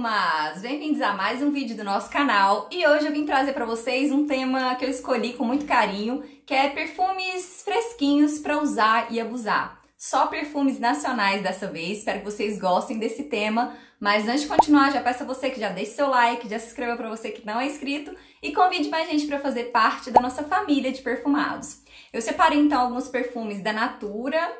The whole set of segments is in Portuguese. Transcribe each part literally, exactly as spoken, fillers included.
perfumados! Bem-vindos a mais um vídeo do nosso canal e hoje eu vim trazer para vocês um tema que eu escolhi com muito carinho, que é perfumes fresquinhos para usar e abusar. Só perfumes nacionais dessa vez, espero que vocês gostem desse tema, mas antes de continuar já peço a você que já deixe seu like, já se inscreva para você que não é inscrito e convide mais gente para fazer parte da nossa família de perfumados. Eu separei então alguns perfumes da Natura,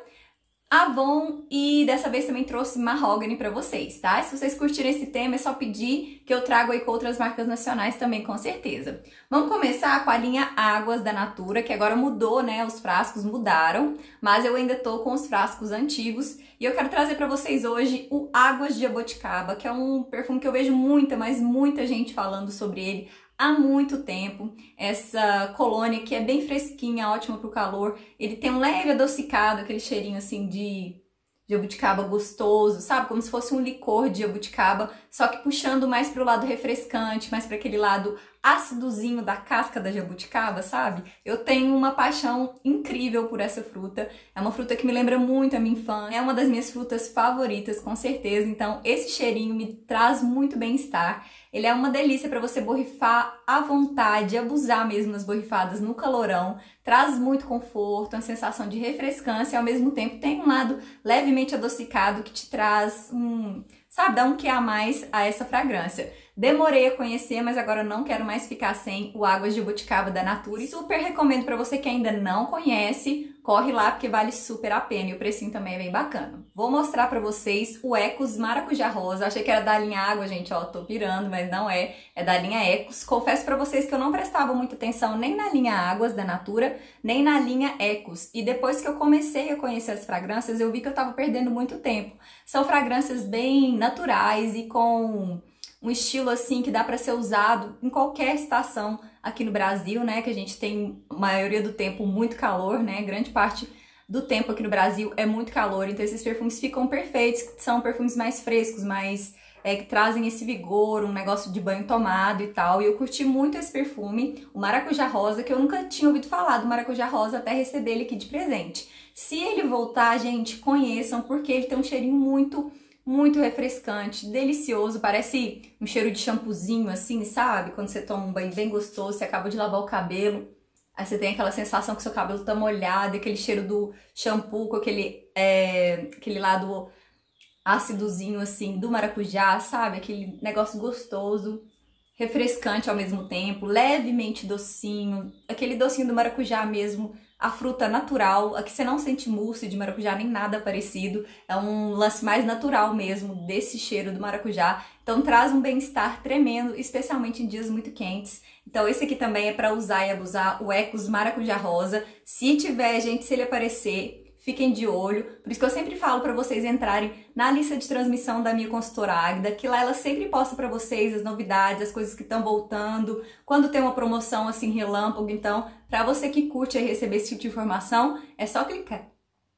Avon e dessa vez também trouxe Mahogany para vocês, tá? Se vocês curtirem esse tema é só pedir que eu trago aí com outras marcas nacionais também, com certeza. Vamos começar com a linha Águas da Natura, que agora mudou, né? Os frascos mudaram, mas eu ainda tô com os frascos antigos e eu quero trazer para vocês hoje o Águas de Jaboticaba, que é um perfume que eu vejo muita, mas muita gente falando sobre ele há muito tempo. Essa colônia que é bem fresquinha, ótima pro calor. Ele tem um leve adocicado, aquele cheirinho assim de jabuticaba gostoso, sabe? Como se fosse um licor de jabuticaba, só que puxando mais pro lado refrescante, mais para aquele lado ácidozinho da casca da jabuticaba, sabe? Eu tenho uma paixão incrível por essa fruta. É uma fruta que me lembra muito a minha infância. É uma das minhas frutas favoritas, com certeza. Então, esse cheirinho me traz muito bem-estar. Ele é uma delícia para você borrifar à vontade, abusar mesmo nas borrifadas no calorão. Traz muito conforto, uma sensação de refrescância e ao mesmo tempo tem um lado levemente adocicado que te traz um, sabe, dá um quê a mais a essa fragrância. Demorei a conhecer, mas agora não quero mais ficar sem o Águas de Jaboticaba da Natura. E super recomendo para você que ainda não conhece, corre lá porque vale super a pena e o precinho também é bem bacana. Vou mostrar para vocês o Ecos Maracujá Rosa. Achei que era da linha Água, gente, ó, tô pirando, mas não é. É da linha Ecos. Confesso para vocês que eu não prestava muita atenção nem na linha Águas da Natura, nem na linha Ecos. E depois que eu comecei a conhecer as fragrâncias, eu vi que eu tava perdendo muito tempo. São fragrâncias bem naturais e com um estilo assim que dá para ser usado em qualquer estação aqui no Brasil, né? Que a gente tem, a maioria do tempo, muito calor, né? Grande parte do tempo aqui no Brasil é muito calor, então esses perfumes ficam perfeitos, são perfumes mais frescos, mais é, que trazem esse vigor, um negócio de banho tomado e tal. E eu curti muito esse perfume, o Maracujá Rosa, que eu nunca tinha ouvido falar do Maracujá Rosa até receber ele aqui de presente. Se ele voltar, gente, conheçam, porque ele tem um cheirinho muito muito refrescante, delicioso, parece um cheiro de shampoozinho assim, sabe? Quando você toma um banho bem gostoso, você acaba de lavar o cabelo, aí você tem aquela sensação que seu cabelo tá molhado, aquele cheiro do shampoo com aquele, é, aquele lado ácidozinho assim do maracujá, sabe? Aquele negócio gostoso, refrescante ao mesmo tempo, levemente docinho, aquele docinho do maracujá mesmo, a fruta natural, aqui você não sente mousse de maracujá nem nada parecido, é um lance mais natural mesmo desse cheiro do maracujá, então traz um bem-estar tremendo, especialmente em dias muito quentes. Então esse aqui também é para usar e abusar, o Ecos Maracujá Rosa. Se tiver, gente, se ele aparecer, fiquem de olho, por isso que eu sempre falo para vocês entrarem na lista de transmissão da minha consultora Águida, que lá ela sempre posta para vocês as novidades, as coisas que estão voltando, quando tem uma promoção assim relâmpago. Então, para você que curte aí receber esse tipo de informação, é só clicar.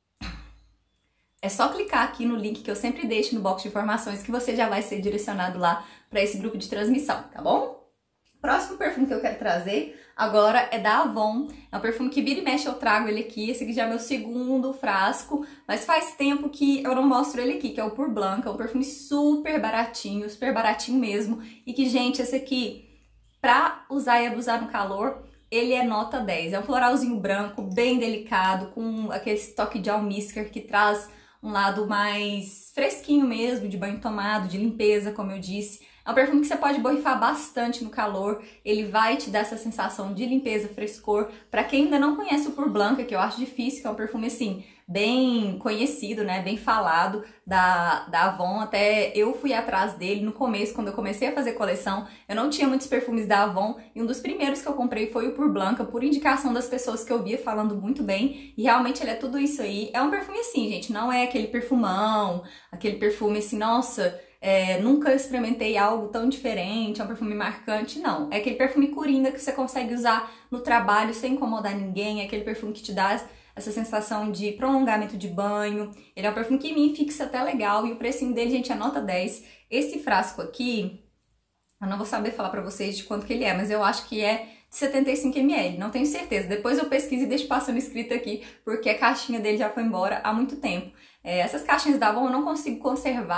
É só clicar aqui no link que eu sempre deixo no box de informações que você já vai ser direcionado lá para esse grupo de transmissão, tá bom? Próximo perfume que eu quero trazer agora é da Avon. É um perfume que vira e mexe eu trago ele aqui. Esse aqui já é meu segundo frasco, mas faz tempo que eu não mostro ele aqui, que é o Pur Blanc. É um perfume super baratinho, super baratinho mesmo. E que, gente, esse aqui, pra usar e abusar no calor, ele é nota dez. É um floralzinho branco, bem delicado, com aquele toque de almíscar que traz um lado mais fresquinho mesmo, de banho tomado, de limpeza, como eu disse. É um perfume que você pode borrifar bastante no calor, ele vai te dar essa sensação de limpeza, frescor. Pra quem ainda não conhece o Pur Blanc, que eu acho difícil, que é um perfume assim, bem conhecido, né, bem falado da, da Avon, até eu fui atrás dele no começo, quando eu comecei a fazer coleção, eu não tinha muitos perfumes da Avon, e um dos primeiros que eu comprei foi o Pur Blanc, por indicação das pessoas que eu via falando muito bem, e realmente ele é tudo isso aí. É um perfume assim, gente, não é aquele perfumão, aquele perfume assim, nossa, É, nunca experimentei algo tão diferente, é um perfume marcante, não. É aquele perfume coringa que você consegue usar no trabalho sem incomodar ninguém, é aquele perfume que te dá essa sensação de prolongamento de banho. Ele é um perfume que em mim fixa até legal e o precinho dele, gente, é nota dez. Esse frasco aqui, eu não vou saber falar pra vocês de quanto que ele é, mas eu acho que é de setenta e cinco mililitros, não tenho certeza. Depois eu pesquiso e deixo passando escrito aqui, porque a caixinha dele já foi embora há muito tempo. É, essas caixinhas da Avon eu não consigo conservar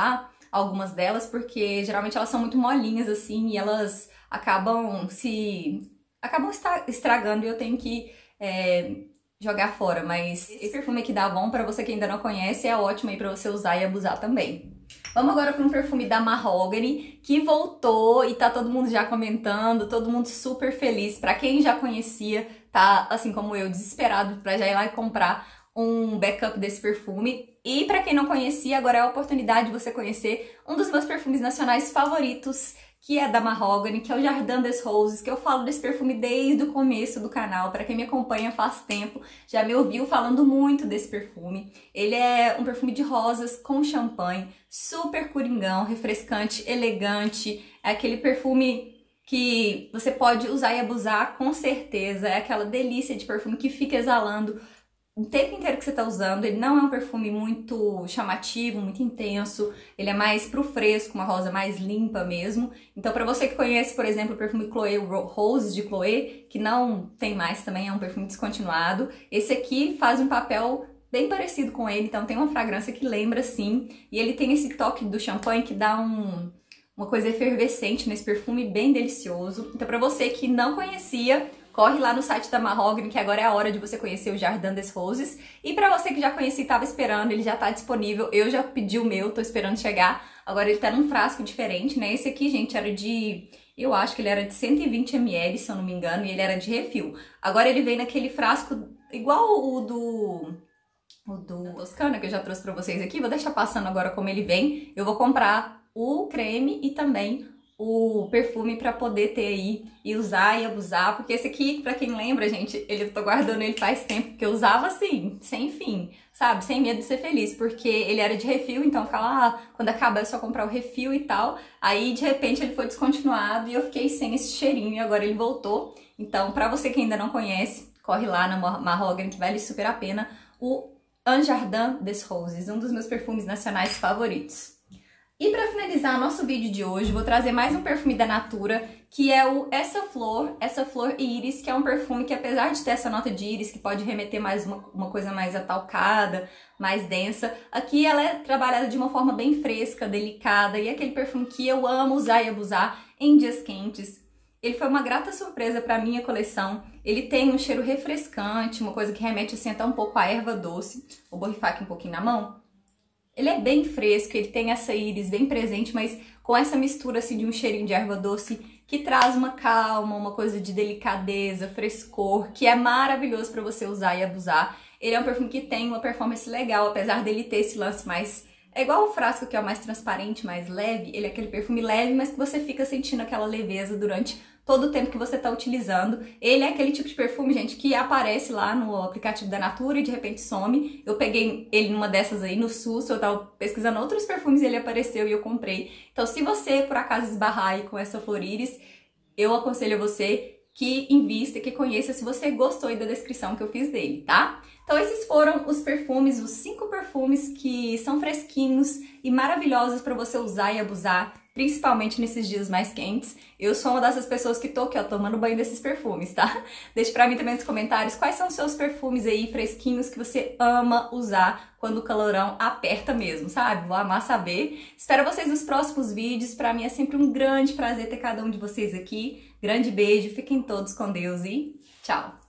algumas delas, porque geralmente elas são muito molinhas assim e elas acabam se... acabam estragando e eu tenho que é, jogar fora. Mas esse perfume aqui da Avon, pra você que ainda não conhece, é ótimo aí pra você usar e abusar também. Vamos agora para um perfume da Mahogany, que voltou e tá todo mundo já comentando, todo mundo super feliz. Pra quem já conhecia, tá, assim como eu, desesperado pra já ir lá e comprar um backup desse perfume. E pra quem não conhecia, agora é a oportunidade de você conhecer um dos meus perfumes nacionais favoritos, que é da Mahogany, que é o Jardin des Roses, que eu falo desse perfume desde o começo do canal. Para quem me acompanha faz tempo, já me ouviu falando muito desse perfume. Ele é um perfume de rosas com champanhe, super coringão, refrescante, elegante. É aquele perfume que você pode usar e abusar com certeza. É aquela delícia de perfume que fica exalando o tempo inteiro que você tá usando. Ele não é um perfume muito chamativo, muito intenso, ele é mais pro fresco, uma rosa mais limpa mesmo. Então pra você que conhece, por exemplo, o perfume Chloé Roses de Chloé, que não tem mais também, é um perfume descontinuado, esse aqui faz um papel bem parecido com ele, então tem uma fragrância que lembra sim, e ele tem esse toque do champanhe que dá um, uma coisa efervescente nesse perfume, bem delicioso. Então pra você que não conhecia, corre lá no site da Mahogany, que agora é a hora de você conhecer o Jardin des Roses. E pra você que já conhecia e tava esperando, ele já tá disponível. Eu já pedi o meu, tô esperando chegar. Agora ele tá num frasco diferente, né? Esse aqui, gente, era de... eu acho que ele era de cento e vinte mililitros, se eu não me engano, e ele era de refil. Agora ele vem naquele frasco igual o do... o do Toscana, que eu já trouxe pra vocês aqui. Vou deixar passando agora como ele vem. Eu vou comprar o creme e também o perfume pra poder ter aí e usar e abusar, porque esse aqui, pra quem lembra, gente, ele, eu tô guardando ele faz tempo, porque eu usava assim, sem fim, sabe, sem medo de ser feliz, porque ele era de refil, então ficava lá, ah, quando acabar é só comprar o refil e tal, aí de repente ele foi descontinuado e eu fiquei sem esse cheirinho e agora ele voltou. Então pra você que ainda não conhece, corre lá na Mahogany, que vale super a pena, o Un Jardin des Roses, um dos meus perfumes nacionais favoritos. E para finalizar nosso vídeo de hoje, vou trazer mais um perfume da Natura, que é o Essa Flor, Essa Flor Iris, que é um perfume que, apesar de ter essa nota de íris, que pode remeter mais uma, uma coisa mais atalcada, mais densa, aqui ela é trabalhada de uma forma bem fresca, delicada, e é aquele perfume que eu amo usar e abusar em dias quentes. Ele foi uma grata surpresa para minha coleção. Ele tem um cheiro refrescante, uma coisa que remete assim até um pouco à erva doce. Vou borrifar aqui um pouquinho na mão. Ele é bem fresco, ele tem essa íris bem presente, mas com essa mistura assim de um cheirinho de erva doce que traz uma calma, uma coisa de delicadeza, frescor, que é maravilhoso para você usar e abusar. Ele é um perfume que tem uma performance legal, apesar dele ter esse lance mais... é igual o frasco que é o mais transparente, mais leve, ele é aquele perfume leve, mas que você fica sentindo aquela leveza durante todo o tempo que você tá utilizando. Ele é aquele tipo de perfume, gente, que aparece lá no aplicativo da Natura e de repente some. Eu peguei ele numa dessas aí no susto, eu tava pesquisando outros perfumes e ele apareceu e eu comprei. Então se você, por acaso, esbarrar aí com essa Flor Iris, eu aconselho a você que invista, que conheça, se você gostou aí da descrição que eu fiz dele, tá? Então esses foram os perfumes, os cinco perfumes que são fresquinhos e maravilhosos para você usar e abusar, principalmente nesses dias mais quentes. Eu sou uma dessas pessoas que tô aqui, ó, tomando banho desses perfumes, tá? Deixe pra mim também nos comentários quais são os seus perfumes aí fresquinhos que você ama usar quando o calorão aperta mesmo, sabe? Vou amar saber. Espero vocês nos próximos vídeos. Pra mim é sempre um grande prazer ter cada um de vocês aqui. Grande beijo, fiquem todos com Deus e tchau!